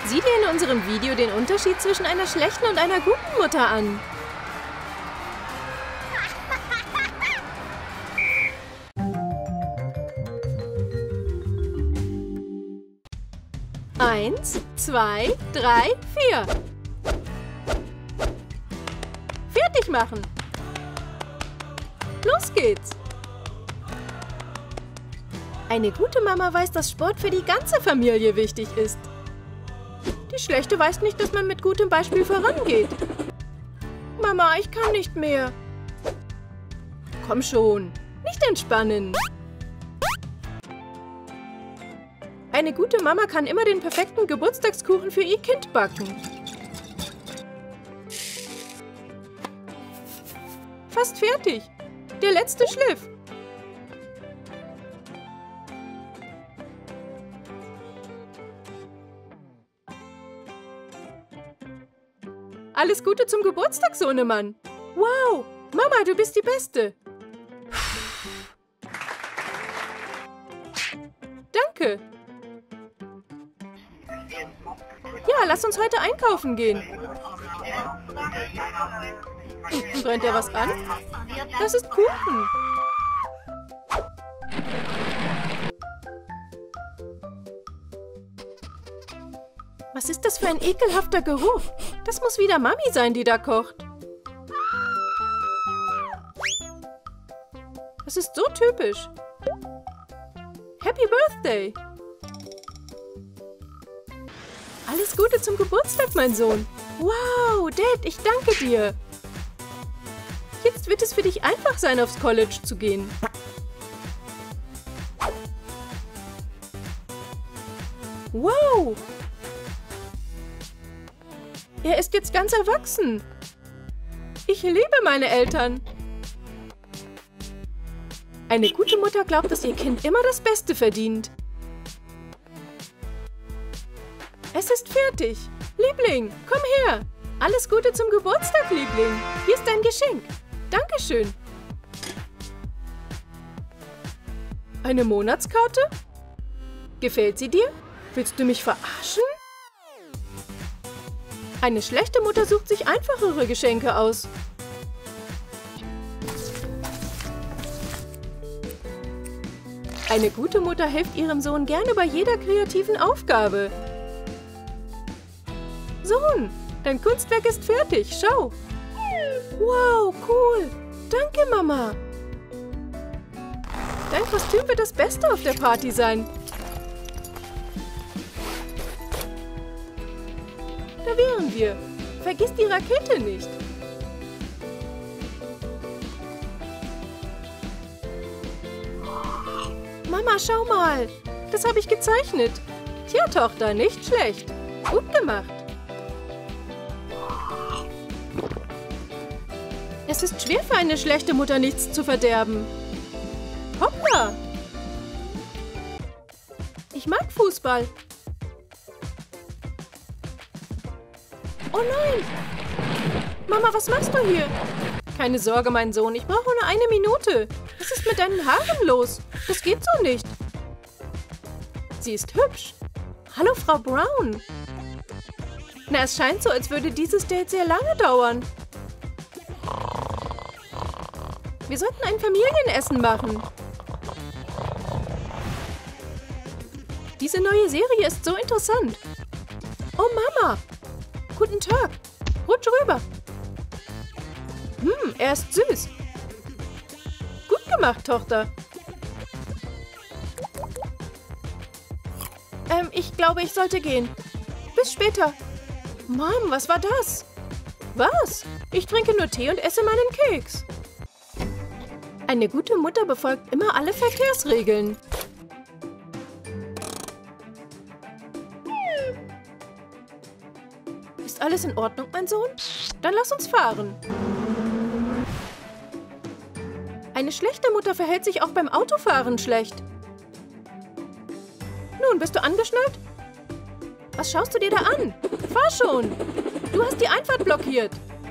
Sieh dir in unserem Video den Unterschied zwischen einer schlechten und einer guten Mutter an. Eins, zwei, drei, vier. Fertig machen. Los geht's. Eine gute Mama weiß, dass Sport für die ganze Familie wichtig ist. Die schlechte weiß nicht, dass man mit gutem Beispiel vorangeht. Mama, ich kann nicht mehr. Komm schon, nicht entspannen. Eine gute Mama kann immer den perfekten Geburtstagskuchen für ihr Kind backen. Fast fertig. Der letzte Schliff. Alles Gute zum Geburtstag, Sohnemann. Wow, Mama, du bist die Beste. Danke. Ja, lass uns heute einkaufen gehen. Brennt dir was an? Das ist Kuchen. Was ist das für ein ekelhafter Geruch? Das muss wieder Mami sein, die da kocht. Das ist so typisch. Happy Birthday! Alles Gute zum Geburtstag, mein Sohn. Wow, Dad, ich danke dir. Jetzt wird es für dich einfach sein, aufs College zu gehen. Wow! Er ist jetzt ganz erwachsen. Ich liebe meine Eltern. Eine gute Mutter glaubt, dass ihr Kind immer das Beste verdient. Es ist fertig. Liebling, komm her. Alles Gute zum Geburtstag, Liebling. Hier ist dein Geschenk. Dankeschön. Eine Monatskarte? Gefällt sie dir? Willst du mich verarschen? Eine schlechte Mutter sucht sich einfachere Geschenke aus. Eine gute Mutter hilft ihrem Sohn gerne bei jeder kreativen Aufgabe. Sohn, dein Kunstwerk ist fertig. Schau. Wow, cool. Danke, Mama. Dein Kostüm wird das Beste auf der Party sein. Da wären wir. Vergiss die Rakete nicht. Mama, schau mal. Das habe ich gezeichnet. Tja, Tochter, nicht schlecht. Gut gemacht. Es ist schwer für eine schlechte Mutter, nichts zu verderben. Hoppla. Ich mag Fußball. Oh nein! Mama, was machst du hier? Keine Sorge, mein Sohn. Ich brauche nur eine Minute. Was ist mit deinen Haaren los? Das geht so nicht. Sie ist hübsch. Hallo, Frau Brown. Na, es scheint so, als würde dieses Date sehr lange dauern. Wir sollten ein Familienessen machen. Diese neue Serie ist so interessant. Oh, Mama. Guten Tag. Rutsch rüber. Er ist süß. Gut gemacht, Tochter. Ich glaube, ich sollte gehen. Bis später. Mom, was war das? Was? Ich trinke nur Tee und esse meinen Keks. Eine gute Mutter befolgt immer alle Verkehrsregeln. Ist alles in Ordnung, mein Sohn? Dann lass uns fahren. Eine schlechte Mutter verhält sich auch beim Autofahren schlecht. Nun, bist du angeschnallt? Was schaust du dir da an? Fahr schon! Du hast die Einfahrt blockiert.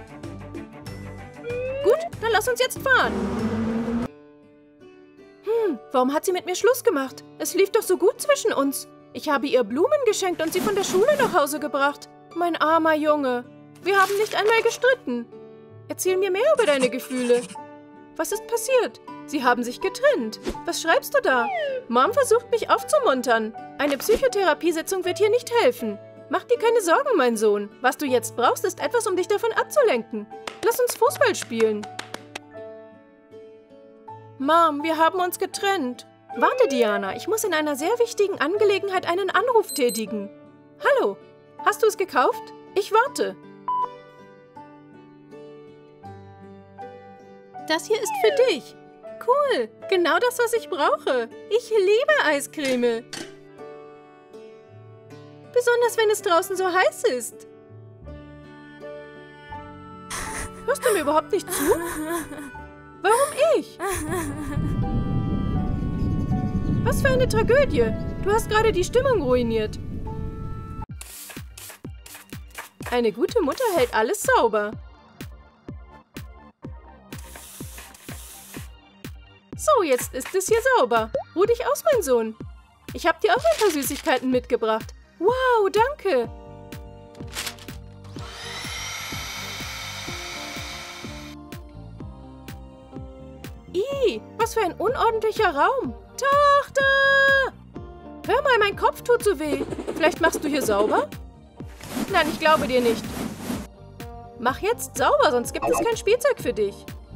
Gut, dann lass uns jetzt fahren. Warum hat sie mit mir Schluss gemacht? Es lief doch so gut zwischen uns. Ich habe ihr Blumen geschenkt und sie von der Schule nach Hause gebracht. Mein armer Junge. Wir haben nicht einmal gestritten. Erzähl mir mehr über deine Gefühle. Was ist passiert? Sie haben sich getrennt. Was schreibst du da? Mom versucht mich aufzumuntern. Eine Psychotherapiesitzung wird hier nicht helfen. Mach dir keine Sorgen, mein Sohn. Was du jetzt brauchst, ist etwas, um dich davon abzulenken. Lass uns Fußball spielen. Mom, wir haben uns getrennt. Warte, Diana, ich muss in einer sehr wichtigen Angelegenheit einen Anruf tätigen. Hallo, hast du es gekauft? Ich warte. Das hier ist für dich. Cool, genau das, was ich brauche. Ich liebe Eiscreme. Besonders, wenn es draußen so heiß ist. Hörst du mir überhaupt nicht zu? Warum ich? Was für eine Tragödie. Du hast gerade die Stimmung ruiniert. Eine gute Mutter hält alles sauber. So, jetzt ist es hier sauber. Ruh dich aus, mein Sohn. Ich habe dir auch ein paar Süßigkeiten mitgebracht. Wow, danke. Ih, was für ein unordentlicher Raum. Tochter! Hör mal, mein Kopf tut so weh. Vielleicht machst du hier sauber? Nein, ich glaube dir nicht. Mach jetzt sauber, sonst gibt es kein Spielzeug für dich.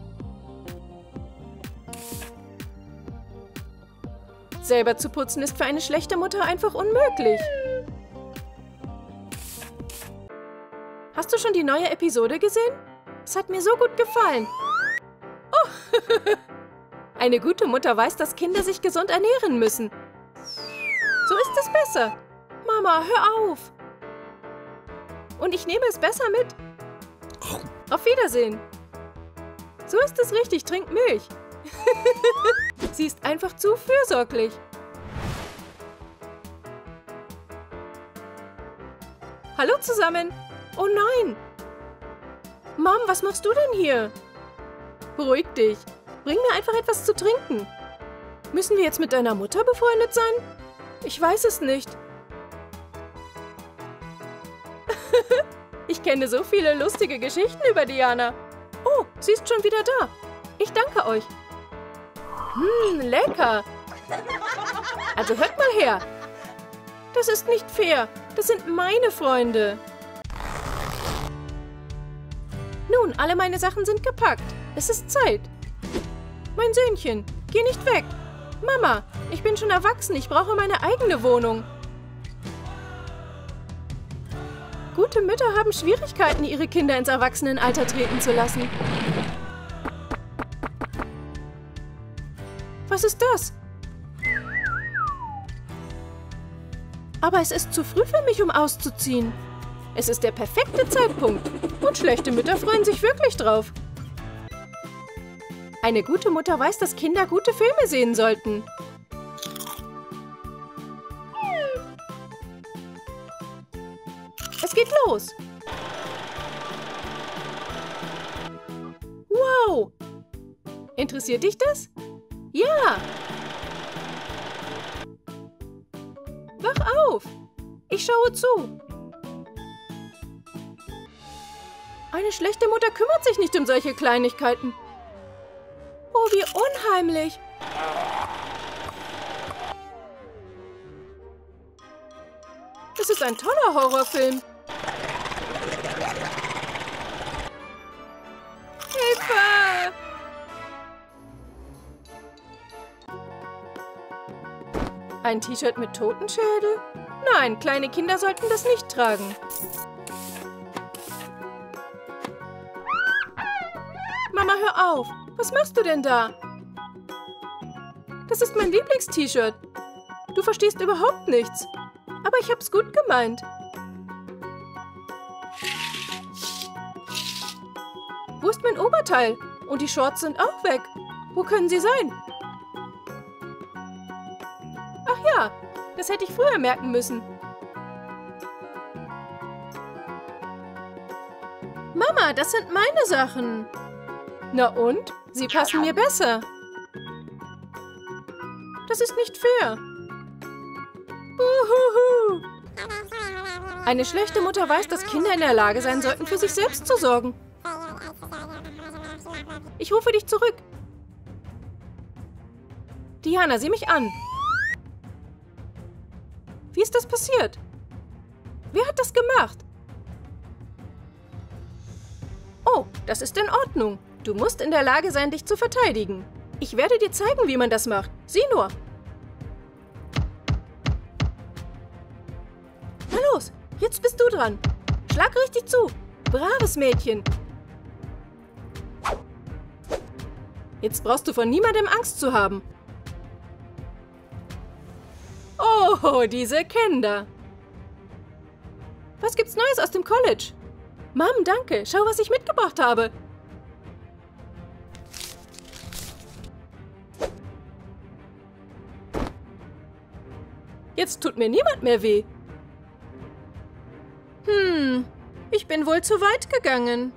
Selber zu putzen ist für eine schlechte Mutter einfach unmöglich. Hast du schon die neue Episode gesehen? Es hat mir so gut gefallen. Oh, eine gute Mutter weiß, dass Kinder sich gesund ernähren müssen. So ist es besser. Mama, hör auf. Und ich nehme es besser mit. Auf Wiedersehen. So ist es richtig, trink Milch. Sie ist einfach zu fürsorglich. Hallo zusammen. Oh nein. Mom, was machst du denn hier? Beruhig dich. Bring mir einfach etwas zu trinken. Müssen wir jetzt mit deiner Mutter befreundet sein? Ich weiß es nicht. Ich kenne so viele lustige Geschichten über Diana. Oh, sie ist schon wieder da. Ich danke euch. Lecker. Also hört mal her. Das ist nicht fair. Das sind meine Freunde. Nun, alle meine Sachen sind gepackt. Es ist Zeit. Mein Söhnchen, geh nicht weg. Mama, ich bin schon erwachsen. Ich brauche meine eigene Wohnung. Gute Mütter haben Schwierigkeiten, ihre Kinder ins Erwachsenenalter treten zu lassen. Was ist das? Aber es ist zu früh für mich, um auszuziehen. Es ist der perfekte Zeitpunkt. Und schlechte Mütter freuen sich wirklich drauf. Eine gute Mutter weiß, dass Kinder gute Filme sehen sollten. Es geht los. Wow! Interessiert dich das? Ja! Wach auf! Ich schaue zu. Eine schlechte Mutter kümmert sich nicht um solche Kleinigkeiten. Oh, wie unheimlich! Das ist ein toller Horrorfilm. Hilfe! Ein T-Shirt mit Totenschädel? Nein, kleine Kinder sollten das nicht tragen. Mama, hör auf! Was machst du denn da? Das ist mein Lieblings-T-Shirt. Du verstehst überhaupt nichts. Aber ich hab's gut gemeint. Wo ist mein Oberteil? Und die Shorts sind auch weg. Wo können sie sein? Ach ja, das hätte ich früher merken müssen. Mama, das sind meine Sachen. Na und? Sie passen mir besser. Das ist nicht fair. Uhuhu. Eine schlechte Mutter weiß, dass Kinder in der Lage sein sollten, für sich selbst zu sorgen. Ich rufe dich zurück. Diana, sieh mich an. Wie ist das passiert? Wer hat das gemacht? Oh, das ist in Ordnung. Du musst in der Lage sein, dich zu verteidigen. Ich werde dir zeigen, wie man das macht. Sieh nur. Na los, jetzt bist du dran. Schlag richtig zu. Braves Mädchen. Jetzt brauchst du von niemandem Angst zu haben. Oh, diese Kinder. Was gibt's Neues aus dem College? Mom, danke. Schau, was ich mitgebracht habe. Jetzt tut mir niemand mehr weh. Ich bin wohl zu weit gegangen.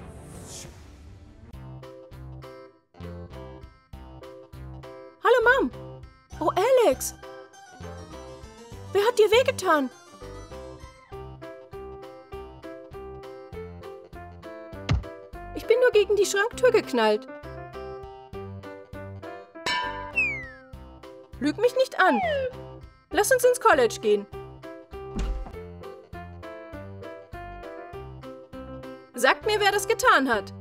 Hallo, Mom. Oh, Alex. Wer hat dir wehgetan? Ich bin nur gegen die Schranktür geknallt. Lüg mich nicht an. Lass uns ins College gehen. Sagt mir, wer das getan hat.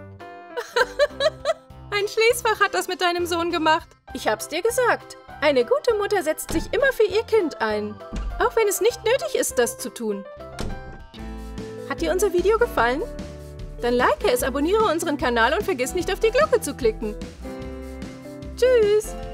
Ein Schließfach hat das mit deinem Sohn gemacht. Ich hab's dir gesagt. Eine gute Mutter setzt sich immer für ihr Kind ein. Auch wenn es nicht nötig ist, das zu tun. Hat dir unser Video gefallen? Dann like es, abonniere unseren Kanal und vergiss nicht, auf die Glocke zu klicken. Tschüss!